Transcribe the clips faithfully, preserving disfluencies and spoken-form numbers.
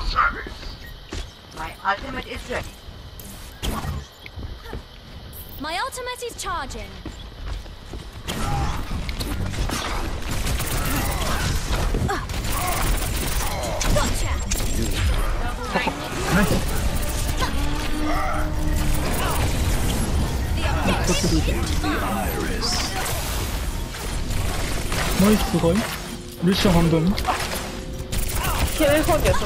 My ultimate is ready. My ultimate is charging. Gotcha. ナイスすごい。ルシア半分。 切れそうです。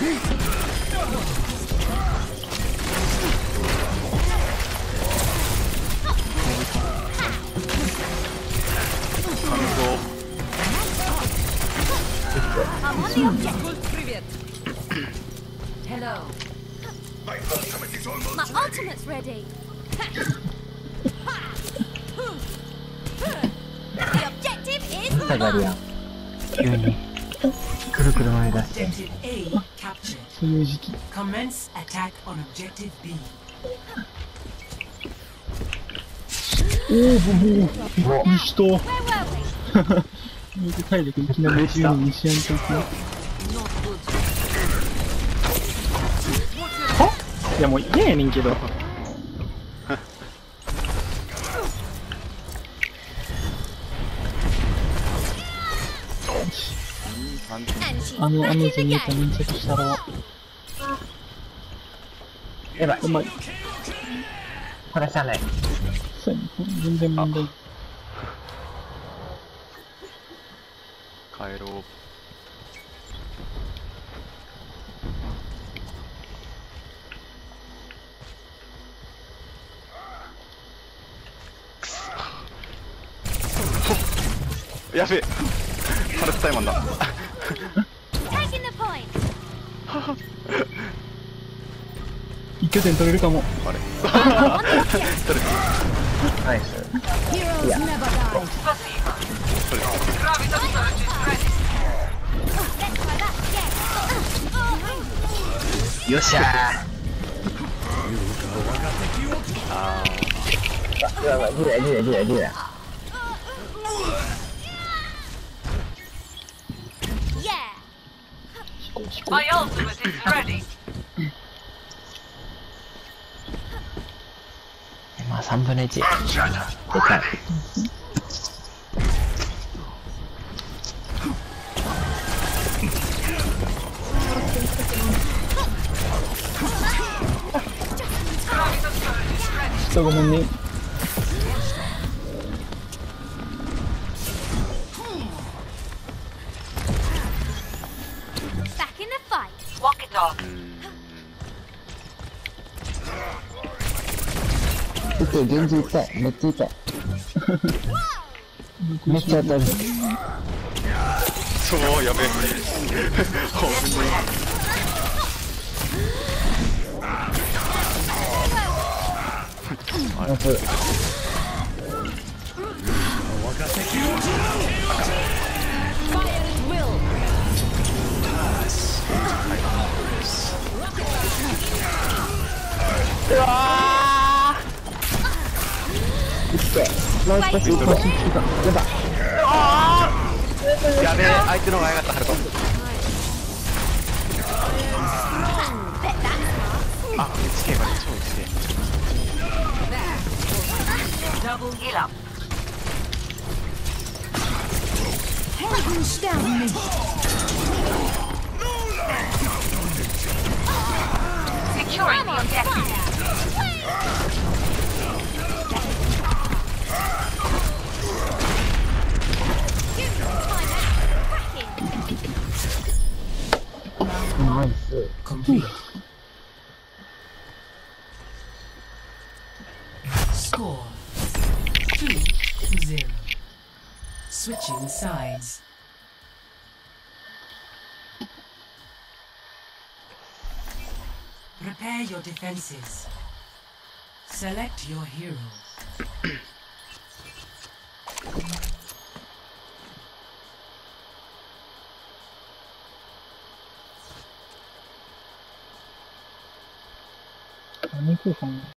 Hello. My ultimate's ready. The objective is 下がりや mine. 急にくるくる回り出して Objective A captured. そういう時期。 Commence attack on objective B. おお、もう、びっくりした。 Where were we? 体力いきなりじゅうににしやんといて。いやもう嫌やねんけど。あの、あのゼニータ粘着したろ。 やばい、 うまい。 これしゃあない。 そうやね、全然問題。 帰ろう。やべえ、軽くタイマンだ。 Taking the point. 一拠点取れるかも。 あれナイス。 Heroes never die. よっしゃあー。やばい、ギラギラギラギラ。 Yeah. My ultimate is ready. まあさんぶんのいち。でかい。 ちょっとごめんね。 Back in the fight. Walk it off. 痛い、現実痛い。めっちゃ痛い。めっちゃ当たる。 そう、やべえ。ほんに。 まず うわー。いって。もう一発、もう一発。やばい。 やべえ、相手の方が早かった、ハルト。あ、エイチケー が超うちで。 Double heal up. Securing the objective. Nice. Complete. Score two to zero. Switching sides. Prepare your defenses. Select your hero. 肉さん